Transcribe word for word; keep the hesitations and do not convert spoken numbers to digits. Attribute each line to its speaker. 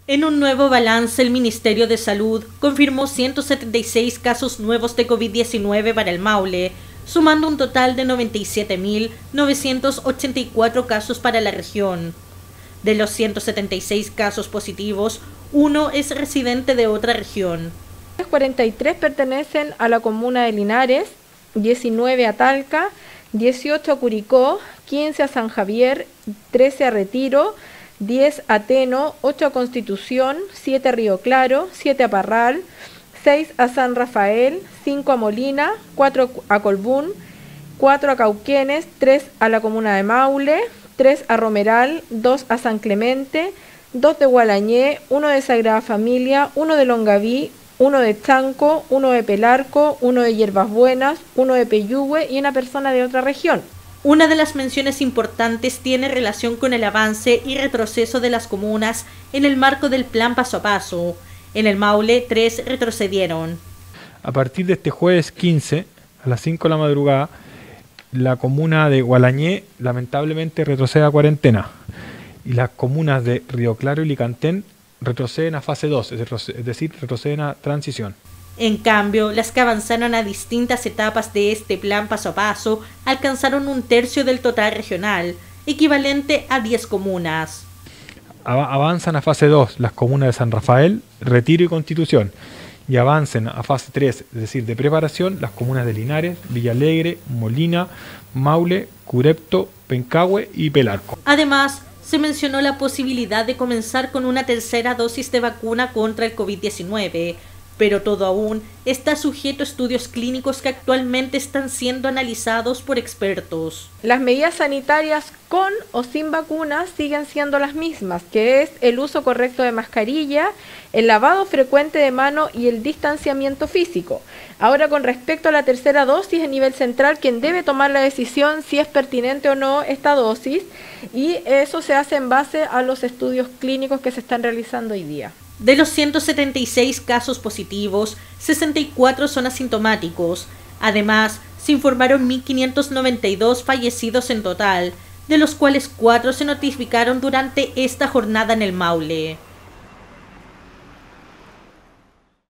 Speaker 1: En un nuevo balance, el Ministerio de Salud confirmó ciento setenta y seis casos nuevos de COVID diecinueve para el Maule, sumando un total de noventa y siete mil novecientos ochenta y cuatro casos para la región. De los ciento setenta y seis casos positivos, uno es residente de otra región.
Speaker 2: cuarenta y tres pertenecen a la comuna de Linares, diecinueve a Talca, dieciocho a Curicó, quince a San Javier, trece a Retiro, diez a Teno, ocho a Constitución, siete a Río Claro, siete a Parral, seis a San Rafael, cinco a Molina, cuatro a Colbún, cuatro a Cauquenes, tres a la comuna de Maule, tres a Romeral, dos a San Clemente, dos de Gualañé, uno de Sagrada Familia, uno de Longaví, uno de Chanco, uno de Pelarco, uno de Hierbas Buenas, uno de Peyúgue y una persona de otra región.
Speaker 1: Una de las menciones importantes tiene relación con el avance y retroceso de las comunas en el marco del plan paso a paso. En el Maule, tres retrocedieron.
Speaker 3: A partir de este jueves quince, a las cinco de la madrugada, la comuna de Gualañé lamentablemente retrocede a cuarentena y las comunas de Río Claro y Licantén retroceden a fase dos, es decir, retroceden a transición.
Speaker 1: En cambio, las que avanzaron a distintas etapas de este plan paso a paso alcanzaron un tercio del total regional, equivalente a diez comunas.
Speaker 3: Avanzan a fase dos las comunas de San Rafael, Retiro y Constitución, y avancen a fase tres, es decir, de preparación, las comunas de Linares, Villalegre, Molina, Maule, Curepto, Pencahue y Pelarco.
Speaker 1: Además, se mencionó la posibilidad de comenzar con una tercera dosis de vacuna contra el COVID diecinueve, pero todo aún está sujeto a estudios clínicos que actualmente están siendo analizados por expertos.
Speaker 2: Las medidas sanitarias con o sin vacunas siguen siendo las mismas, que es el uso correcto de mascarilla, el lavado frecuente de mano y el distanciamiento físico. Ahora, con respecto a la tercera dosis a nivel central, quien debe tomar la decisión si es pertinente o no esta dosis, y eso se hace en base a los estudios clínicos que se están realizando hoy día.
Speaker 1: De los ciento setenta y seis casos positivos, sesenta y cuatro son asintomáticos. Además, se informaron mil quinientos noventa y dos fallecidos en total, de los cuales cuatro se notificaron durante esta jornada en el Maule.